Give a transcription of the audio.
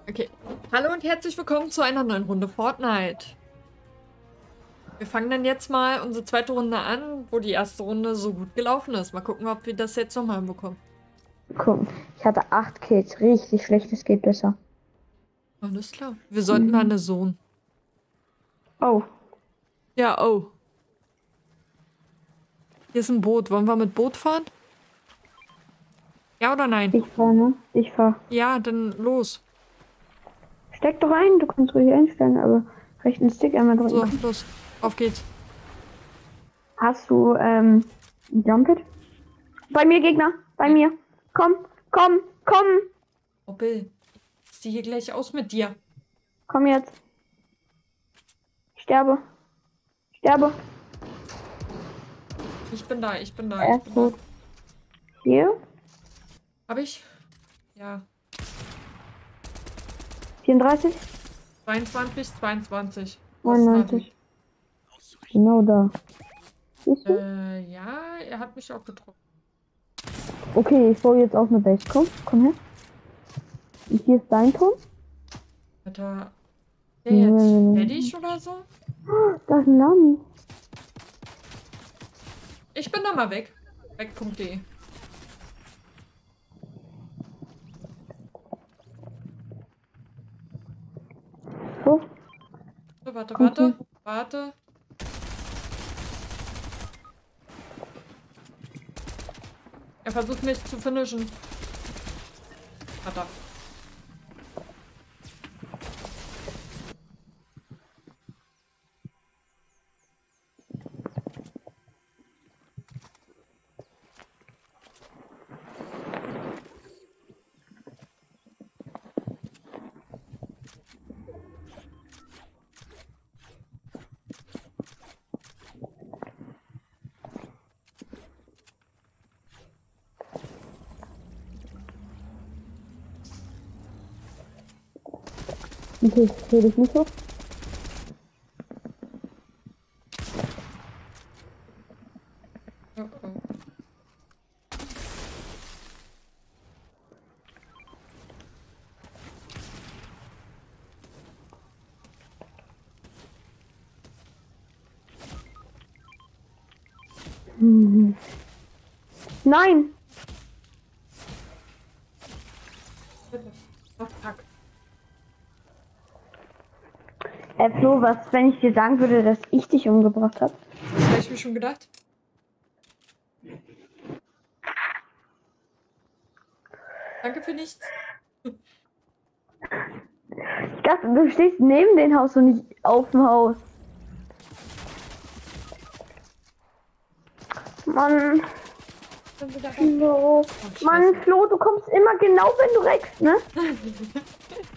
Okay. Hallo und herzlich willkommen zu einer neuen Runde Fortnite. Wir fangen dann jetzt mal unsere zweite Runde an, wo die erste Runde so gut gelaufen ist. Mal gucken, ob wir das jetzt nochmal hinbekommen. Guck, ich hatte 8 Kills. Richtig schlecht, es geht besser. Alles klar. Wir sollten da eine Zone. Oh, Ja, oh. Hier ist ein Boot. Wollen wir mit Boot fahren? Ja oder nein? ich fahr, ne? Ich fahr. Ja, dann los. Steck doch ein, du kannst ruhig einstellen, aber rechten Stick einmal drücken. So, los. Auf geht's. Hast du, Jumpet? Bei mir, Gegner! Bei mir! Komm, komm, komm! Oh, Bill. Ich zieh hier gleich aus mit dir. Komm jetzt! Ich sterbe! Sterbe! Ich bin da, ich bin da, Er ich ist bin da. tot. Hier? Hab ich? Ja. 34? 22, 22. 99. Genau da. Siehst du? Ja, er hat mich auch getroffen. Okay, ich baue jetzt auch eine Base. Komm her. Und hier ist dein Turm. Hat er der jetzt fertig oder so? Da ist ein Name. Ich bin da mal weg. Weg.de. So. So, warte, Kommt warte, warte. Er versucht mich zu finishen. Hat er. Okay, ich sehe dich nicht so. Oh, oh. Nein! Bitte. Oh, fuck. Flo, was, wenn ich dir sagen würde, dass ich dich umgebracht habe? Das habe ich mir schon gedacht. Danke für nichts. Ich dachte, du stehst neben dem Haus und nicht auf dem Haus. Mann, Flo. Oh, Mann, Flo, du kommst immer genau, wenn du reckst, ne?